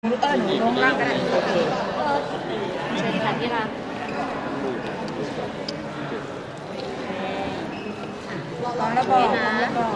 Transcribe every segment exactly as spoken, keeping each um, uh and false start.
เออหนูลงล่างก็ได้โอเคเออเชิญค่ะที่รักลองแล้วบอกลองแล้วบอก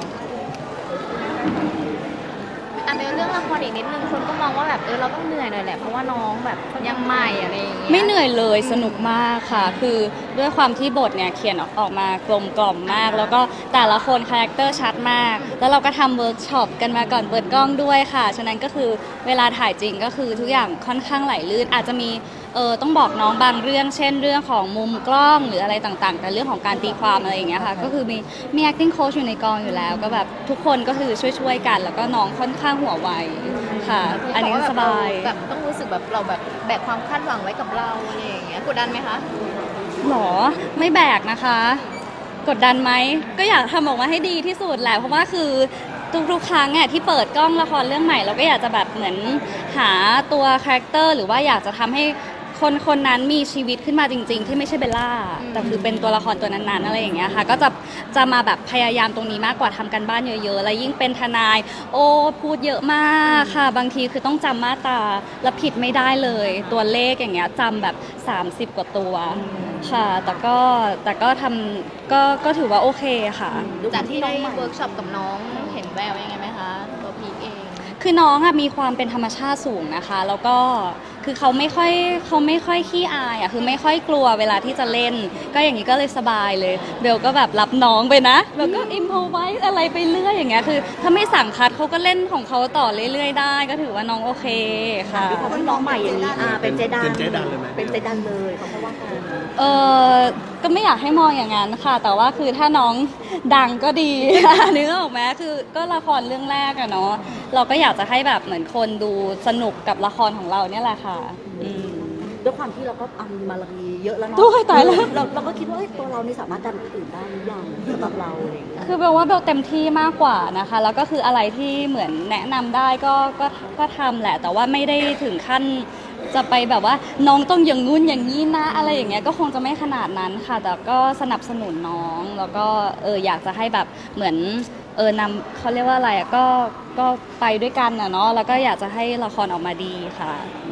อ่ะเรื่องละครอีกนิดนึงคนก็มองว่าแบบเออเราต้องเหนื่อยหน่อยแหละเพราะว่าน้องแบบยังใหม่อะไรอย่างเงี้ยไม่เหนื่อยเลยสนุกมากค่ะคือด้วยความที่บทเนี่ยเขียนออกมากลมกล่อมมากแล้วก็แต่ละคนคาแรคเตอร์ชัดมากแล้วเราก็ทำเวิร์กช็อปกันมาก่อนเปิดกล้องด้วยค่ะฉะนั้นก็คือเวลาถ่ายจริงก็คือทุกอย่างค่อนข้างไหลลื่นอาจจะมีเออต้องบอกน้องบางเรื่องเช่นเรื่องของมุมกล้องหรืออะไรต่างๆแต่เรื่องของการตีความอะไรอย่างเงี้ยค่ะก็คือมีมี acting coach อยู่ในกองอยู่แล้วก็แบบทุกคนก็คือช่วยๆกันแล้วก็น้องค่อนข้างหัวไวค่ะอันนี้สบายแบบต้องรู้สึกแบบเราแบบแบกความคาดหวังไว้กับเราอะไรอย่างเงี้ยกดดันไหมคะหรอไม่แบกนะคะกดดันไหมก็อยากทำออกมาให้ดีที่สุดแหละเพราะว่าคือทุกๆครั้งอ่ะที่เปิดกล้องละครเรื่องใหม่เราก็อยากจะแบบเหมือนหาตัวคาแรคเตอร์หรือว่าอยากจะทำให้คนคนนั้นมีชีวิตขึ้นมาจริงๆที่ไม่ใช่เบลล่าแต่คือเป็นตัวละครตัวนั้นๆอะไรอย่างเงี้ยค่ะก็จะจะมาแบบพยายามตรงนี้มากกว่าทำกันบ้านเยอะๆแล้วยิ่งเป็นทนายโอ้พูดเยอะมากค่ะบางทีคือต้องจำมาตราแล้วผิดไม่ได้เลยตัวเลขอย่างเงี้ยจำแบบสามสิบกว่าตัวค่ะแต่ก็แต่ก็ทำก็ก็ถือว่าโอเคค่ะจากที่ได้เวิร์กช็อปกับน้องเห็นแววยังไงไหมคะตัวพีคเองคือน้องอะมีความเป็นธรรมชาติสูงนะคะแล้วก็คือเขาไม่ค่อยเขาไม่ค่อยขี้อายอะคือไม่ค่อยกลัวเวลาที่จะเล่นก็อย่างนี้ก็เลยสบายเลยเบลก็แบบรับน้องไปนะแล้วก็อิมพอไว้อะไรไปเรื่อยอย่างเงี้ยคือถ้าไม่สั่งคัดเขาก็เล่นของเขาต่อเรื่อยๆได้ก็ถือว่าน้องโอเคค่ะเพราะว่าน้องใหม่อย่างนี้อ่าเป็นเจดันเป็นเจดันเลยไหมเป็นเจดันเลยเขาว่ากันเออก็ไม่อยากให้มองอย่างนั้นค่ะแต่ว่าคือถ้าน้องดังก็ดีนึกออกไหมคือก็ละครเรื่องแรกอะเนาะเราก็อยากจะให้แบบเหมือนคนดูสนุกกับละครของเราเนี่ยแหละค่ะด้วยความที่เราก็อัมมาลารีเยอะแล้วเนาะด้วยตายแล้วเราเราก็คิดว่าตัวเรานี่สามารถดันคนอื่นได้หรือยังสำหรับเราอะไรอย่างเงี้ยคือเบลว่าเบลเต็มที่มากกว่านะคะแล้วก็คืออะไรที่เหมือนแนะนำได้ก็ก็ก็ทำแหละแต่ว่าไม่ได้ถึงขั้นจะไปแบบว่าน้องต้องอย่างงู้นอย่างนี้นะอะไรอย่างเงี้ยก็คงจะไม่ขนาดนั้นค่ะแต่ก็สนับสนุนน้องแล้วก็เอออยากจะให้แบบเหมือนเออนำเขาเรียกว่าอะไรอ่ะก็ก็ไปด้วยกันนะเนาะแล้วก็อยากจะให้ละครออกมาดีค่ะ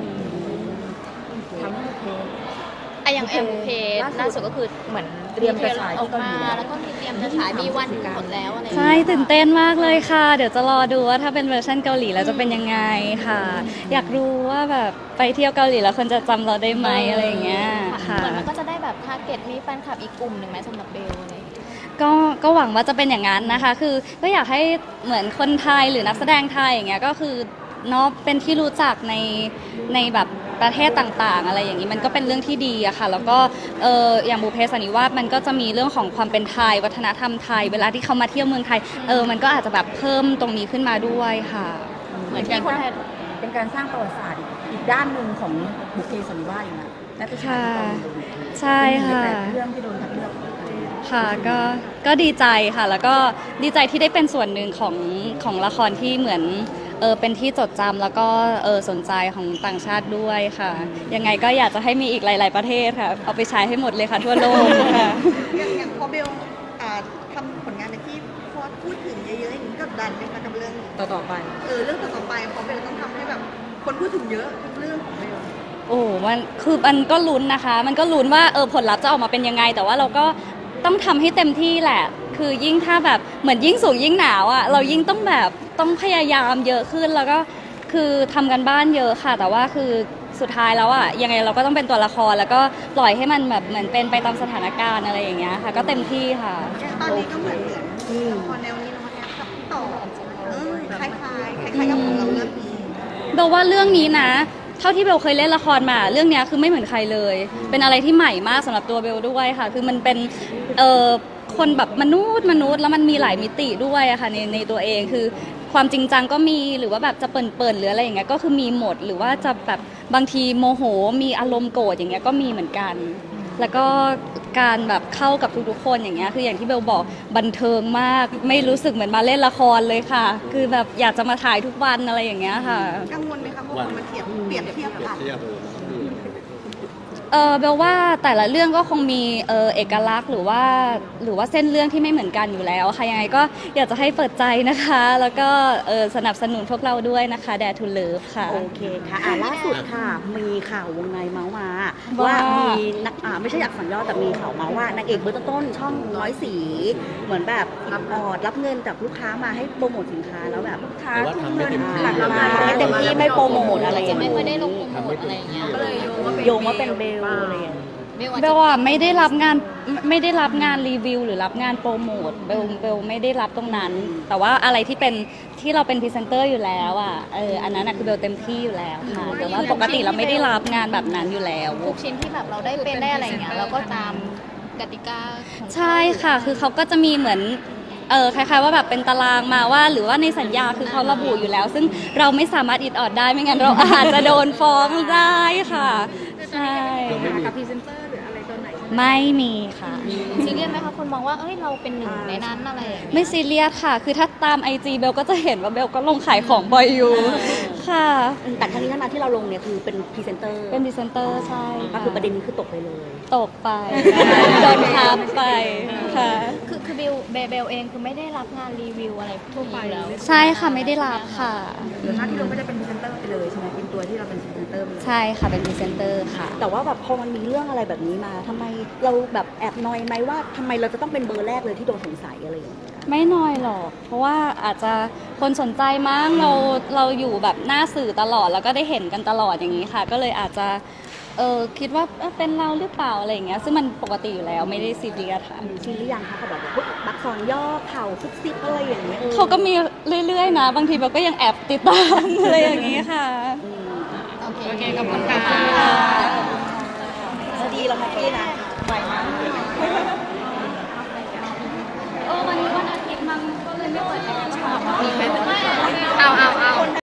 ทำให้เพลงอะอย่างเอ็มเพจล่าสุดก็คือเหมือนเตรียมจะฉายออกมาแล้วก็มีเตรียมจะฉายมีวันหมดแล้วอะไรใช่ตื่นเต้นมากเลยค่ะเดี๋ยวจะรอดูว่าถ้าเป็นเวอร์ชันเกาหลีแล้วจะเป็นยังไงค่ะอยากรู้ว่าแบบไปเที่ยวเกาหลีแล้วคนจะจำเราได้ไหมอะไรอย่างเงี้ยค่ะเหมือนมันก็จะได้แบบทาร์เก็ตมีแฟนคลับอีกกลุ่มหนึ่งไหมสำหรับเบลอะไรก็ก็หวังว่าจะเป็นอย่างนั้นนะคะคือก็อยากให้เหมือนคนไทยหรือนักแสดงไทยอย่างเงี้ยก็คือเนาะเป็นที่รู้จักในในแบบประเทศต่างๆอะไรอย่างนี้มันก็เป็นเรื่องที่ดีอะค่ะแล้วก็เอออย่างบุพเพสันนิวาสมันก็จะมีเรื่องของความเป็นไทยวัฒนธรรมไทยเวลาที่เขามาเที่ยวเมืองไทยเออมันก็อาจจะแบบเพิ่มตรงนี้ขึ้นมาด้วยค่ะเหมือนการสร้างเป็นการสร้างประวัติศาสตร์อีกด้านหนึ่งของบุพเพสันนิวาสอยู่นะและเป็นการใช่ค่ะเรื่องที่โดนทักเลือกค่ะก็ก็ดีใจค่ะแล้วก็ดีใจที่ได้เป็นส่วนหนึ่งของของละครที่เหมือนเออเป็นที่จดจำแล้วก็เออสนใจของต่างชาติด้วยค่ะยังไงก็อยากจะให้มีอีกหลายๆประเทศค่ะเอาไปใช้ให้หมดเลยค่ะทั่วโลกค่ะอย่างอย่างพอเบลทำผลงานในที่พอพูดถึงเยอะๆอย่างนี้กดดันไหมคะกับเรื่องต่อต่อไปเออเรื่องต่อไปพอเบลต้องทำให้แบบคนพูดถึงเยอะทุกเรื่องของเบลโอ้มันคือมันก็ลุ้นนะคะมันก็ลุ้นว่าเออผลลัพธ์จะออกมาเป็นยังไงแต่ว่าเราก็ต้องทำให้เต็มที่แหละคือยิ่งถ้าแบบเหมือนยิ่งสูงยิ่งหนาวอ่ะเรายิ่งต้องแบบต้องพยายามเยอะขึ้นแล้วก็คือทำกันบ้านเยอะค่ะแต่ว่าคือสุดท้ายแล้วอ่ะยังไงเราก็ต้องเป็นตัวละครแล้วก็ปล่อยให้มันแบบเหมือนเป็นไปตามสถานการณ์อะไรอย่างเงี้ยค่ะก็เต็มที่ค่ะตอนนี้ก็เหมือนเหมือนละครแนวนี้น้องแอฟกับต่อเออคล้ายๆคล้ายๆกับของเราเรื่องนี้เบลว่าเรื่องนี้นะเท่าที่เบลเคยเล่นละครมาเรื่องนี้คือไม่เหมือนใครเลยเป็นอะไรที่ใหม่มากสำหรับตัวเบลด้วยค่ะคือมันเป็นเอ่อคนแบบมนุษย์มนุษย์แล้วมันมีหลายมิติด้วยอะค่ะในในตัวเองคือความจริงจังก็มีหรือว่าแบบจะเปิ่นๆหรืออะไรอย่างเงี้ยก็คือมีหมดหรือว่าจะแบบบางทีโมโหมีอารมณ์โกรธอย่างเงี้ยก็มีเหมือนกันแล้วก็การแบบเข้ากับทุกๆคนอย่างเงี้ยคืออย่างที่เบลบอกบันเทิงมากไม่รู้สึกเหมือนมาเล่นละครเลยค่ะคือแบบอยากจะมาถ่ายทุกวันอะไรอย่างเงี้ยค่ะกังวลไหมคะเพราะคนมาเทียบเปรียบเทียบกันเเออเบลว่าแต่ละเรื่องก็คงมีเออเอกลักษณ์หรือว่าหรือว่าเส้นเรื่องที่ไม่เหมือนกันอยู่แล้วค่ะยังไงก็อยากจะให้เปิดใจนะคะ แล้วก็เออสนับสนุนพวกเราด้วยนะคะ Dare to Love ค่ะโอเคค่ะอ่าล่าสุดค่ะ มีข่าววงในเมาส์มาว่าว่ามีนักอ่าไม่ใช่อยากสัญญาแต่มีข่าวมาว่านางเอกเบอร์ต้นๆช่องร้อยสีเหมือนแบบรับออดรับเงินจากลูกค้ามาให้โปรโมทสินค้าแล้วแบบลูกค้าแต่ว่าทำไม่เต็มที่หลักมาไม่เต็มที่ไม่โปรโมทอะไรอจะย่างไม่เงี้ยค่อยได้ลงโปรโมทอะไรอย่างเงี้ยก็เลยโยงว่าเป็นโยงว่าเป็นเบลอะไรอย่างเงี้ยไม่ว่าเบจะลอะไม่ได้รับงานไม่ได้รับงานรีวิวหรือรับงานโปรโมทเบลเบลไม่ได้รับตรงนั้น แต่ว่าอะไรที่เป็นที่เราเป็นพรีเซนเตอร์อยู่แล้วอ่ะเอออันนั้นอะคือเบลเต็มที่อยู่แล้วค่ะแต่ว่าปกติเราไม่ได้รับงานแบบนั้นอยู่แล้วทุกชิ้นที่แบบเราได้เป็นได้อะไรอย่างเงี้ยเราก็ตามกติกาของใช่ค่ะ คือเขาก็จะมีเหมือน เออคล้ายๆว่าแบบเป็นตารางมาว่า หรือว่าในสัญญาคือเขาระบุอยู่แล้ว ซึ่งเราไม่สามารถอิดออดได้ ไม่งั้นเราอาจจะโดนฟ้องได้ค่ะ ใช่กับพรีเซนเตอร์หรืออะไรตัวไหนไม่มีค่ะซีเรียสไหมคะคนมองว่าเอ้ยเราเป็นหนึ่งในนั้นอะไรอย่างเงี้ยไม่ซีเรียสค่ะ คือถ้าตามไอจีเบลก็จะเห็นว่าเบลก็ลงขายของบ่อยอยู่ ค่ะแต่ทั้งนี้ทั้งนั้นที่เราลงเนี่ยคือเป็นพรีเซนเตอร์เป็นพรีเซนเตอร์ใช่ก็คือประเด็นนี้คือตกไปเลยตกไป โดนทับไป ค่ะคือคือเบลเบลเบลเองคือไม่ได้รับงานรีวิวอะไรทั่วไปแล้วใช่ค่ะ ไม่ได้รับค่ะหรือหน้าที่เราไม่ได้เป็นพรีเซนเตอร์ไปเลยใช่ไหมเป็นตัวที่เราเป็นพรีเซนเตอร์ไปเลยใช่ค่ะ เป็นพรีเซนเตอร์ค่ะแต่ว่าแบบพอมันมีเรื่องอะไรแบบนี้มาทำไมเราแบบแอบนอยไหมว่าทำไมเราจะต้องเป็นเบอร์แรกเลยที่โดนสงสัยอะไรอย่างเงี้ยไม่น้อยหรอก เพราะว่าอาจจะคนสนใจมั้งเราเราอยู่แบบหน้าสื่อตลอดแล้วก็ได้เห็นกันตลอดอย่างนี้ค่ะ ก็เลยอาจจะเออคิดว่าเอ้อเป็นเราหรือเปล่าอะไรอย่างเงี้ยซึ่งมันปกติอยู่แล้วไม่ได้ซีเรียสค่ะชินหรือยังคะเขาแบบว่าพวกบักซอนย่อเข่าซุกซิบอะไรอย่างเงี้ยออเขาก็มีเรื่อยๆนะ บางทีเราก็ยังแอบติดตาม อะไรอย่างนี้ค่ะอืมโอเคโอเคขอบคุณค่ะจะดีแล้วแฮปปี้นะไหวมากเออวันนี้วันอาทิตย์มั้งก็เลยไม่เปิดแอร์เอาเอาเอา